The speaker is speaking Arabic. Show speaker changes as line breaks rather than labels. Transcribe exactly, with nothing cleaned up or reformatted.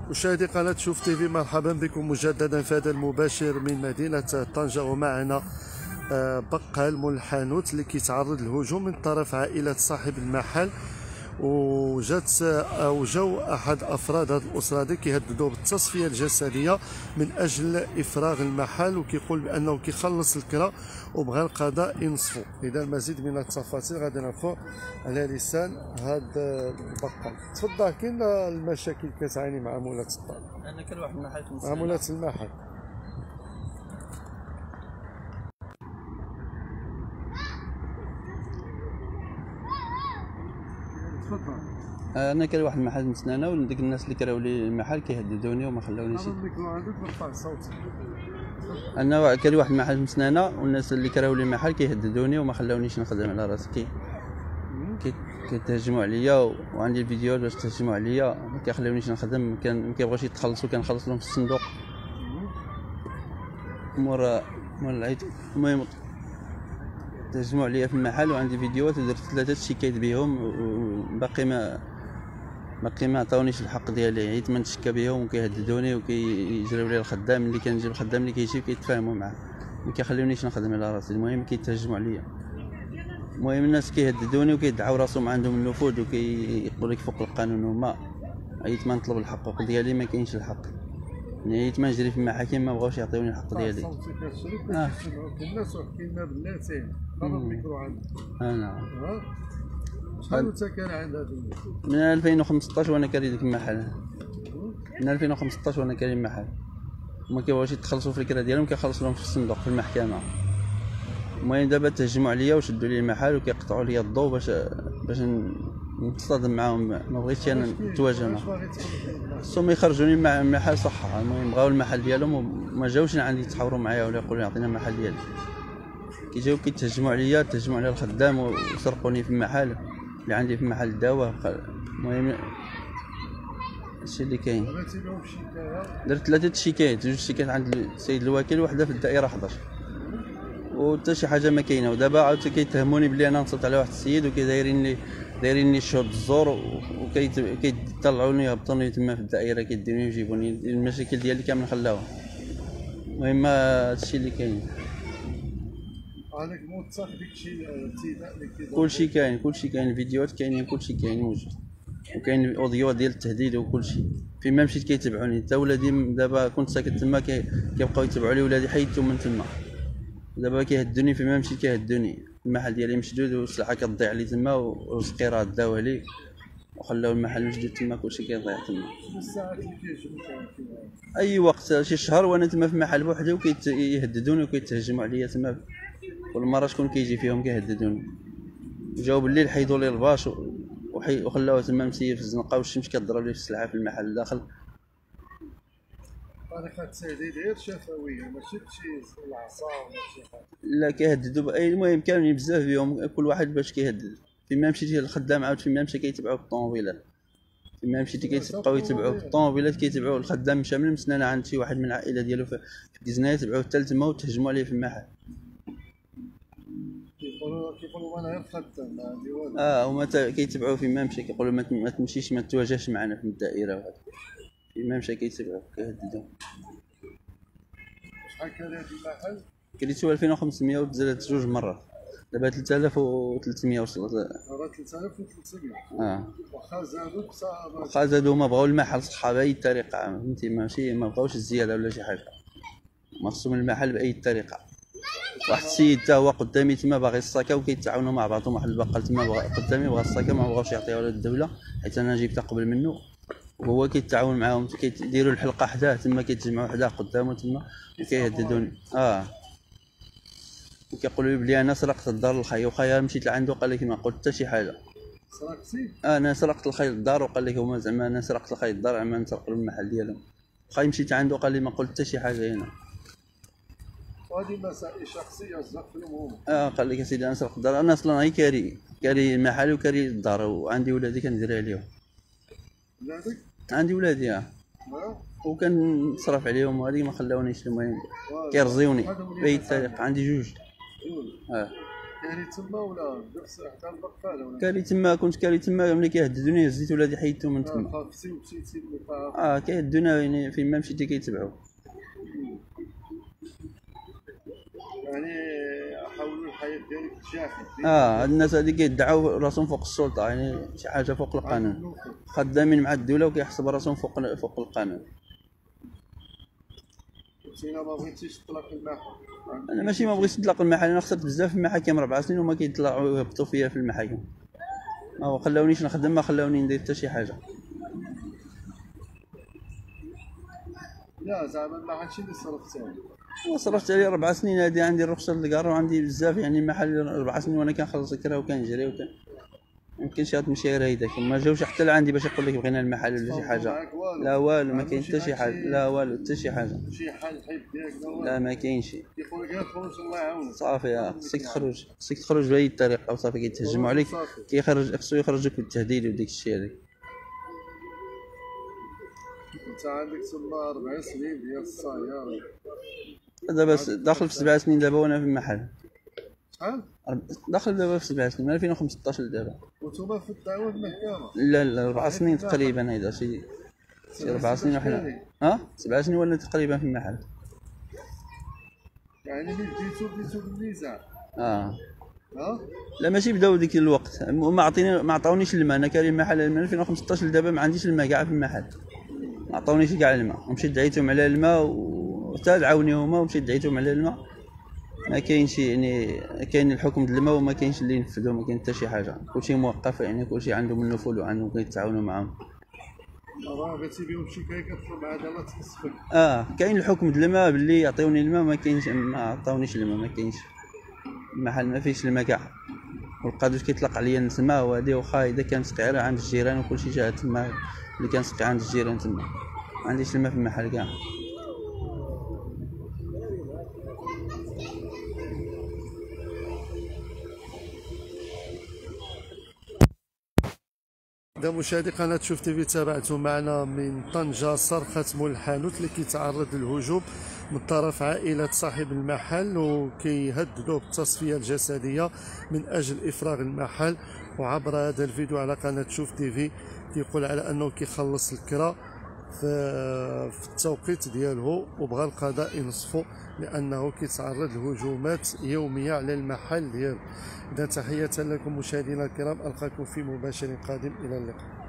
مشاهدي قناة شوف تيفي، مرحبا بكم مجددا في هذا المباشر من مدينة طنجة. ومعنا بقال مول الحانوت اللي كيتعرض للهجوم من طرف عائلة صاحب المحل، وجات او جاو احد افراد هذه الاسره هذه كيهددوه بالتصفيه الجسديه من اجل افراغ المحل، وكيقول بانه كيخلص الكرا وبغى القضاء ينصفو. اذا المزيد من التفاصيل غادي نعرفوا على لسان هذا البقال. تفضل، كاين المشاكل كتعاني مع مولات الدار؟
انا كل واحد من حيث
مع مولات المحل.
انا كان واحد المحل مسنانه، وديك الناس اللي كراو لي المحل كيهددوني وما خلاونيش. انا كان واحد المحل مسنانه، والناس اللي كراو لي المحل كيهددوني وما خلاونيش نخدم على راسي. كي كيتهجموا عليا، وعندي الفيديوهات باش تهجموا عليا، ما كيخليونيش نخدم. كان ما كيبغوش يتخلصوا، كنخلص لهم في الصندوق مور مور العيد. المهم تهجموا عليا في المحل، وعندي فيديوهات ودرت ثلاثه شكايات بهم، وباقي ما باقي ما عطاونيش الحق ديالي. عييت ما نتشكى بهم وكيهددوني وكيجريو لي الخدام. اللي كنجيب الخدام اللي كيجي كيتفاهموا معاه، ما كيخليونيش نخدم على راسي. المهم كيتهجموا عليا. المهم الناس كيهددوني وكيدعوا راسهم عندهم النفوذ وكيقول لك فوق القانون. هما عييت ما نطلب الحقوق ديالي، ما كاينش الحق. عييت ما نجري في المحاكم، ما بغاوش يعطيوني الحق ديالي. اه
الناس وحكينا بلاتين قبل الميكرو عندك.
انا
شحال انت كان عند هذا
من ألفين وخمسطاش وانا كاري ديك المحل. من ألفين وخمسطاش وانا كاري المحل. وما كيبغيوش يتخلصوا في الكرا ديالهم، كيخلصوا لهم في الصندوق في المحكمه. المهم دابا تهجموا عليا وشدوا لي المحل وكيقطعوا لي الضو باش باش نتصادم معاهم. ما بغيتش انا نتواجه معاهم، خصهم يخرجوني مع المحل صح. المهم بغاو المحل ديالهم وما جاوش عندي يتحاوروا معايا ولا يقولوا يعطينا المحل ديالي. كيجيو كيتهجموا عليا، تهجموا على الخدام وسرقوني في المحل اللي عندي في محل الدواء. المهم هادشي اللي كاين. درت ثلاثه شكايات، جوج شكايات عند السيد الوكيل وحده في الدائره حداش، وحتى شي حاجه ما كاينه. ودابا عاود كيتهموني بلي انا نصبت على واحد السيد وكيدايرين لي دايرين لي الشهود الزور، وكيطلعوني يهبطوني تما في الدائره، كيديروني ويجيبوني. المشاكل ديالي كامل خلاوها. المهم هادشي اللي كاين.
هذاك موثق داكشي الابتداء اللي كيدير.
كلشي كاين، كلشي كاين، الفيديوهات كاينين، كلشي كاين موجود، وكاين الاوديوات ديال التهديد وكلشي. فين ما مشيت كيتبعوني. حتى ولادي دابا كنت ساكن تما كيبقاو يتبعوا لي. ولادي حيدتهم من تما، دابا كيهدوني. فين ما مشيت كيهدوني. المحل ديالي مشدود والسلعه كتضيع لي تما، ورزقي راه داوه لي وخلاو المحل مشدود تما، كلشي كيضيع تما.
الساعات اللي كيهجموا
اي وقت، شي شهر وانا تما في المحل بوحدي وكيهددوني وكيتهجموا عليا تما. كل مره شكون كيجي فيهم كيهددوني. جاو بالليل حيدوا لي الباش وخلاوه تما مسير في الزنقه، والشمس كضرب لي في السلعه في المحل داخل.
طريقه التهديد غير شفويه، ماشي بشي العصا ولا شي حاجه.
لا كيهددوا باي. المهم كاملين بزاف بهم، كل واحد باش كيهدد. فين ما مشيتي للخدام عاود فين ما مشى كيتبعوا بالطوموبيلات. فين ما مشيتي كيتبقاو يتبعوا بالطوموبيلات، كيتبعوا الخدام. مشى من مسنانه عند شي واحد من العائله ديالو في كزنايه، يتبعوه حتى لتما وتهجموا عليه في المحل.
كيقولوا كيقولوا انا غير خدام ما عندي والو.
اه هما كيتبعوه فين ما مشى، كيقولوا ما تمشيش ما تواجهش معنا في الدائره. وهذا فين ما مشى كيتبعوه كيهددوا.
شحال كان هذا المحل؟
كريتو ألفين وخمسمية وتزادت جوج مرات. دابا ثلاثة آلاف وثلاثمية وصلت.
دابا ثلاثة آلاف وثلاثمية.
اه
واخا زادوا بصح
واخا زادوا ما بغاو المحل صحا بأي طريقة. فهمتي، ماشي ما بغاوش الزيادة ولا شي حاجة. ما خصهم المحل بأي طريقة. واحد السيد حتى هو قدامي تما باغي الصاكا، وكيتعاونوا مع بعضهم. واحد البقال تما قدامي بغا الصاكا، ما بغاوش يعطيوها للدولة حيت انا جبتها قبل منه، وهو كيتعاون معاهم. كيديروا الحلقة حداه تما، كيتجمعوا حداه قدامه تما وكيهددوني. اه وكيقولوا لي بلي انا سرقت الدار الخاي. وخايا مشيت لعندو قال لك ما قلت حتى شي حاجه.
سرقتي؟
آه انا سرقت الخاي الدار، وقال لك هما زعما انا سرقت الخاي الدار زعما نسرق المحل ديالهم. خاي مشيت عندو قال لي ما قلت حتى شي حاجه هنا.
وهذه مسائل شخصيه الزق في العموم.
اه قال لك اسيدي انا سرقت الدار. انا اصلا غير كاري كاري المحل وكاري الدار، وعندي ولادي كندير عليهم.
ولادك؟
عندي ولادي اه وكنصرف عليهم، وهذه ما خلاونيش. المهم كيرزيوني باي طريقه. عندي جوج. اه
كاري تما ولا نفس حتى البقاله ولا
كاري تما، كنت كاري تما ملي كيهددوني هزيت ولادي حيدتو من تما.
خافتي ومشيتي للقاعه.
اه كيهدونا يعني فين مشيتي كيتبعوا.
يعني حاولوا الحياه ديالك تجاهد.
اه هاد الناس هادي كيدعوا راسهم فوق السلطه، يعني شي حاجه فوق القانون، خدامين مع الدوله وكيحسبوا راسهم فوق فوق القانون.
انت ما بغيتيش تطلق المحل؟
انا ماشي ما بغيتش نطلق المحل، انا خسرت بزاف في المحاكم ربع سنين وما كيطلعوا يهبطوا فيا في المحاكم، ما خلاونيش نخدم، ما خلاوني ندير حتى شي حاجه.
لا زعما ما هادشي اللي صرفت عليه.
صرفت عليه ربع سنين، هادي عندي الرخصه للكار وعندي بزاف، يعني المحل ربع سنين وانا كنخلص الكرا وكنجري وكان يمكنش تمشي غير هيداك، ما جاوش حتى لعندي باش يقول لك بغينا المحل ولا شي حاجه. لا والو، ما كاين حتى شي حاجه، لا والو حتى شي حاجه.
شي حل حيد ديالك
لا ما كاينش.
كيقول لك خرج الله يعاونك.
صافي خصك تخرج، خصك تخرج بأي طريقه وصافي. كيتهجموا عليك، كيخرج خصو يخرجوك بالتهديد وديك الشيء هذاك.
انت عندك تما أربع سنين ديال الصايا.
دابا داخل في سبع سنين دابا وانا في المحل.
شحال؟
داخل دابا في سبع سنين من ألفين وخمسطاش لدابا.
وانتوما في الدعوه المحكمه؟
لا لا أربع سنين تقريبا، هيدا شي شي أربع سنين وحنا ها سبع سنين ولا تقريبا في المحل.
يعني ملي بديتو بديتو بالنزاع؟
اه
ها؟
لا ماشي بداو ديك الوقت، ما عطيني ما عطاونيش الماء. انا كاري المحل من ألفين وخمسطاش لدابا ما عنديش الماء كاع في المحل، ما عطاونيش كاع الماء. ومشيت دعيتهم على الماء وحتى دعاوني هما ومشيت دعيتهم على الماء، ما كاينش يعني كاين الحكم ديال الماء وما كاينش اللي ينفذوا، ما كاين حتى شي حاجه، كلشي موقف، يعني كلشي عندهم النفوذ وعندهم كيتعاونوا معاهم.
راه بغيتي بهم شكايه كتطلب عداله تخصك.
اه كاين الحكم ديال الماء باللي يعطيوني الماء، ما كاينش، ما عطاونيش الماء، ما كاينش المحل ما فيهش الماء كاع. والقادوش كيطلق عليا نسمع، وهادي واخا اذا كنسقي على عند الجيران وكلشي جا تما اللي كنسقي عند الجيران تما، ما عنديش الماء في المحل كاع.
إذا مشاهدي قناة شوف تيفي تابعتم معنا من طنجة صرخة مول الحانوت اللي كيتعرض للهجوم من طرف عائلة صاحب المحل، وكيهددوا بالتصفية الجسدية من أجل إفراغ المحل. وعبر هذا الفيديو على قناة شوف تيفي كيقول على أنه كيخلص الكرا في التوقيت ديالو وبغى القضاء ينصفو لأنه كيتعرض لهجومات يومية على المحل ديالو. إذا تحية لكم مشاهدينا الكرام، ألقاكم في مباشر قادم، إلى اللقاء.